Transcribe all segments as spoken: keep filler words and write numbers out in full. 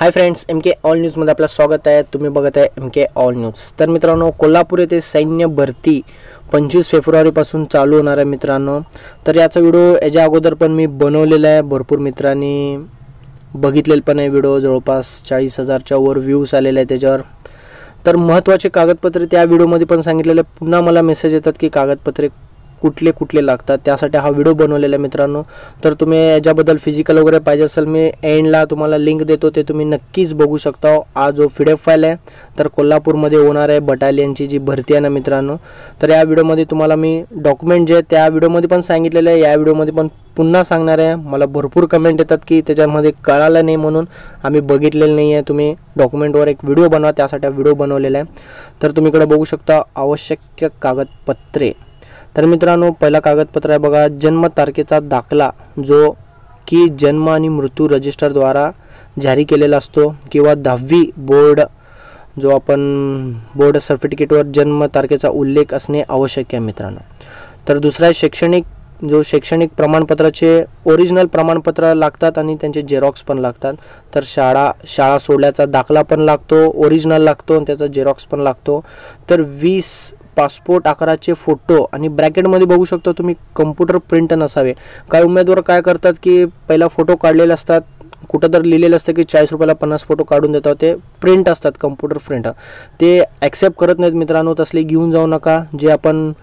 हाय friends, M K all न्यूजमध्ये आपलं स्वागत आहे। तुम्ही बघत आहे एम के ऑल न्यूज। तर मित्रांनो, कोल्हापूर येथे सैन्य भरती पंचवीस फेब्रुवारीपासून चालू होणार आहे मित्रांनो। तर याचा व्हिडिओ याच्या अगोदर पण मी बनवलेला आहे, भरपूर मित्रांनी बघितलेला पण आहे व्हिडिओ, जवळपास चाळीस हजारच्या वर व्ह्यूज आलेले आहेत त्याच्यावर। तर महत्त्वाचे कागदपत्रे त्या व्हिडिओमध्ये पण सांगितलेले, पुन्हा मला मेसेज येतात की कागदपत्रे कुठले कुठले लागतात, त्यासाठी हा व्हिडिओ बनवलेला आहे मित्रांनो। तर तुम्ही याच्याबद्दल फिजिकल वगैरे पाहिजे असेल, मी एंडला तुम्हाला लिंक देतो, ते तुम्ही नक्कीच बघू शकता। हा जो पीडीएफ फाईल आहे तर कोल्हापूरमध्ये होणार आहे बटालियनची जी भरती आहे ना मित्रांनो। तर या व्हिडिओमध्ये तुम्हाला मी डॉक्युमेंट जे त्या व्हिडिओमध्ये पण सांगितलेलं आहे, या व्हिडिओमध्ये पण पुन्हा सांगणार आहे। मला भरपूर कमेंट येतात की त्याच्यामध्ये कळालं नाही म्हणून आम्ही बघितलेलं नाही आहे, तुम्ही डॉक्युमेंटवर एक व्हिडिओ बनवा, त्यासाठी व्हिडिओ बनवलेला आहे। तर तुम्ही इकडे बघू शकता आवश्यक कागदपत्रे। तर मित्रांनो, पहिला कागदपत्र आहे बघा, जन्म तारखेचा दाखला जो की जन्म आणि मृत्यू रजिस्टरद्वारा जारी केलेला असतो, किंवा दहावी बोर्ड जो आपण बोर्ड सर्टिफिकेटवर जन्म तारखेचा उल्लेख असणे आवश्यक आहे मित्रांनो। तर दुसरा आहे शैक्षणिक, जो शैक्षणिक प्रमाणपत्राचे ओरिजिनल प्रमाणपत्र लागतात आणि त्यांचे झेरॉक्स पण लागतात। तर शाळा शाळा सोडल्याचा दाखला पण लागतो, ओरिजिनल लागतो आणि त्याचा झेरॉक्स पण लागतो। तर वीस पासपोर्ट आकाराचे फोटो, आणि ब्रॅकेटमध्ये बघू शकतो तुम्ही कम्प्युटर प्रिंट नसावे। काही उमेदवार काय करतात की पहिला फोटो काढलेले असतात, कुठं तर लिहिलेलं असतं की चाळीस रुपयाला पन्नास फोटो काढून देतात, ते प्रिंट असतात कम्प्युटर प्रिंट, ते ॲक्सेप्ट करत नाहीत मित्रांनो। तसले घेऊन जाऊ नका, जे आपण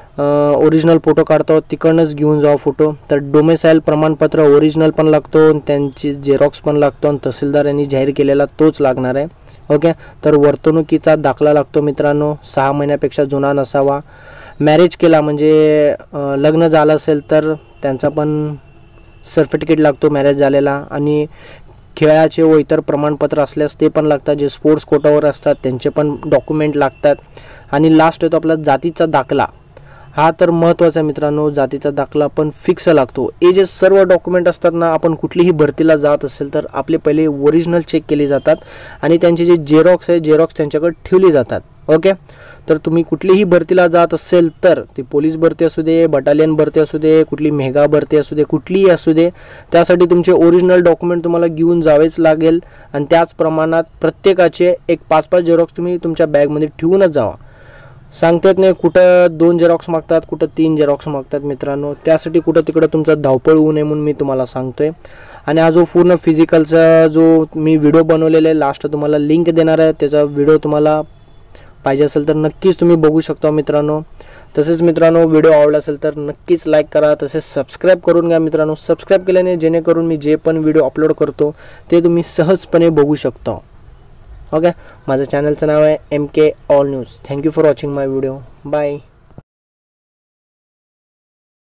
ओरिजिनल फोटो काढतो तिकडनंच घेऊन जावा फोटो। तर डोमेसाईल प्रमाणपत्र ओरिजिनल पण लागतो, त्यांची झेरॉक्स पण लागतो, आणि तहसीलदार यांनी जाहीर केलेला तोच लागणार आहे। ओके, तर वर्तणुकीचा दाखला लागतो मित्रांनो, सहा महिन्यापेक्षा जुना नसावा। मॅरेज केला म्हणजे लग्न झालं असेल तर त्यांचा पण सर्टिफिकेट लागतो मॅरेज झालेला, आणि खेळाचे व इतर प्रमाणपत्र असल्यास ते पण लागतात, जे स्पोर्ट्स कोटावर असतात त्यांचे पण डॉक्युमेंट लागतात। आणि लास्ट येतो आपला जातीचा दाखला, हा तर महत्त्वाचा आहे मित्रांनो, जातीचा दाखला पण फिक्स लागतो। हे जे सर्व डॉक्युमेंट असतात ना, आपण कुठलीही भरतीला जात असेल तर आपले पहिले ओरिजिनल चेक केले जातात, आणि त्यांचे जे झेरॉक्स आहे झेरॉक्स त्यांच्याकडे ठेवली जातात। ओके, तर तुम्ही कुठलीही भरतीला जात असेल तर ती पोलीस भरती असू दे, बटालियन भरती असू दे, कुठली मेगा भरती असू दे, कुठलीही असू दे, त्यासाठी तुमचे ओरिजिनल डॉक्युमेंट तुम्हाला घेऊन जावेच लागेल। आणि त्याच प्रमाणात प्रत्येकाचे एक पाच पाच झेरॉक्स तुम्ही तुमच्या बॅगमध्ये ठेवूनच जावा। सांगतात नाही, कुठं दोन झेरॉक्स मागतात, कुठं तीन झेरॉक्स मागतात मित्रांनो, त्यासाठी कुठं तिकडं तुमचं धावपळ होऊ नये म्हणून मी तुम्हाला सांगतोय। आणि हा जो पूर्ण फिजिकलचा जो मी व्हिडिओ बनवलेला आहे, लास्ट तुम्हाला लिंक देणार आहे, त्याचा व्हिडिओ तुम्हाला पाहिजे असेल तर नक्कीच तुम्ही बघू शकता मित्रांनो। तसेच मित्रांनो, व्हिडिओ आवडला असेल तर नक्कीच लाईक करा, तसेच सबस्क्राईब करून घ्या मित्रांनो। सबस्क्राईब केल्याने जेणेकरून मी जे पण व्हिडिओ अपलोड करतो ते तुम्ही सहजपणे बघू शकता। ओके, माझ्या चॅनलचं नाव आहे M K all news. Thank you for watching my video, bye.